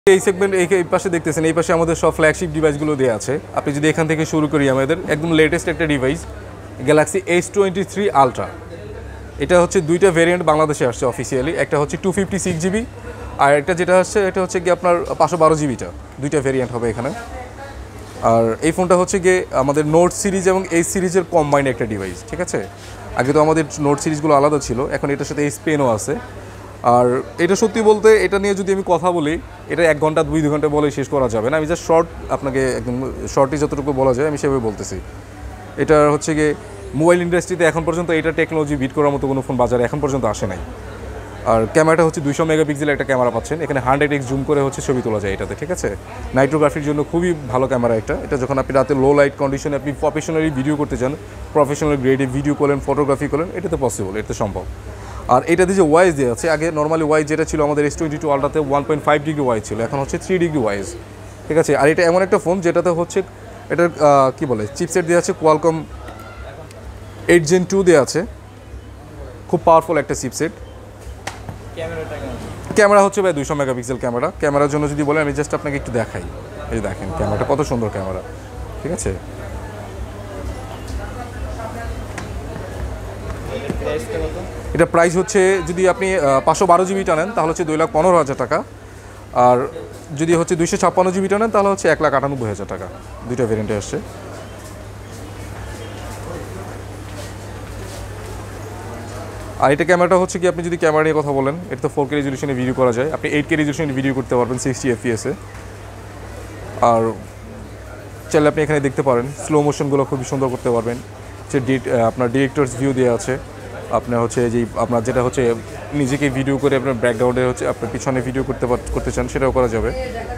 এই সেগমেন্ট এই পাশে দেখতেছেন, এই পাশে আমাদের সব ফ্ল্যাগশিপ ডিভাইসগুলো দেওয়া আছে। আপনি যদি এখান থেকে শুরু করি, আমাদের একদম লেটেস্ট একটা ডিভাইস গ্যালাক্সি S23 আলট্রা। এটা হচ্ছে দুইটা ভেরিয়েন্ট বাংলাদেশে আসছে অফিসিয়ালি, একটা হচ্ছে 256GB আর একটা যেটা আসছে এটা হচ্ছে গিয়ে আপনার 512GBটা, দুইটা ভেরিয়েন্ট হবে এখানে। আর এই ফোনটা হচ্ছে গিয়ে আমাদের নোট সিরিজ এবং এই সিরিজের কম্বাইন্ড একটা ডিভাইস, ঠিক আছে। আগে তো আমাদের নোট সিরিজগুলো আলাদা ছিল, এখন এটার সাথে এই পেনও আছে। আর এটা সত্যি বলতে এটা নিয়ে যদি আমি কথা বলি, এটা 1 ঘন্টা 2 ঘন্টা বলে শেষ করা যাবে না। আমি জাস্ট শর্ট আপনাকে একদম শর্টই যতটুকু বলা যায় আমি সেভাবে বলতেছি। এটা হচ্ছে গিয়ে মোবাইল ইন্ডাস্ট্রিতে এখন পর্যন্ত এটা টেকনোলজি বিট করার মতো কোনো ফোন বাজারে এখন পর্যন্ত আসে নাই। আর ক্যামেরাটা হচ্ছে 200 মেগাপিক্সেলের একটা ক্যামেরা পাচ্ছেন, এখানে 100x জুম করে হচ্ছে ছবি তোলা যায় এটাতে, ঠিক আছে। নাইট্রোগ্রাফির জন্য খুবই ভালো ক্যামেরা এটা যখন আপনি রাতে লো লাইট কন্ডিশনে আপনি প্রফেশনালি ভিডিও করতে চান, প্রফেশনাল গ্রেডে ভিডিও করেন, ফটোগ্রাফি করেন, এটাতে পসিবল, এটাতে সম্ভব। আর এটাতে যে ওয়াইজ দেওয়া আছে, আগে নর্মালি ওয়াইজ যেটা ছিল আমাদের S22 আলট্রাতে 1.5 ডিগ্রি ওয়াইজ ছিল, এখন হচ্ছে 3 ডিগ্রি ওয়াইজ, ঠিক আছে। আর এটা এমন একটা ফোন যেটাতে হচ্ছে এটার কী বলে চিপসেট দেওয়া আছে কোয়ালকম 8 Gen 2 দেওয়া আছে, খুব পাওয়ারফুল একটা চিপসেট। ক্যামেরা হচ্ছে ভাই 200 মেগাপিক্সেল ক্যামেরা। ক্যামেরার জন্য যদি বলেন আমি জাস্ট আপনাকে একটু দেখাই, এই দেখেন ক্যামেরাটা কত সুন্দর ক্যামেরা, ঠিক আছে। এটা প্রাইস হচ্ছে যদি আপনি 512GB নেন তাহলে হচ্ছে 2,15,000 টাকা, আর যদি হচ্ছে 256GB নেন তাহলে হচ্ছে 1,98,000 টাকা। দুইটা ভেরিয়েন্টে আসছে। আর এটা ক্যামেরাটা হচ্ছে কি আপনি যদি ক্যামেরা নিয়ে কথা বলেন, এটা তো 4K রেজলিউশনে ভিডিও করা যায়, আপনি 8K রেজলিউশনে ভিডিও করতে পারবেন 60 FPS-এ। আর চাইলে আপনি এখানে দেখতে পারেন স্লো মোশনগুলো খুবই সুন্দর করতে পারবেন। যে আপনার ডিরেক্টরস ভিউ দেওয়া আছে, আপনার হচ্ছে যে আপনার যেটা হচ্ছে নিজেকে ভিডিও করে আপনার ব্যাকগ্রাউন্ডে হচ্ছে আপনার পিছনে ভিডিও করতে চান সেটাও করা যাবে।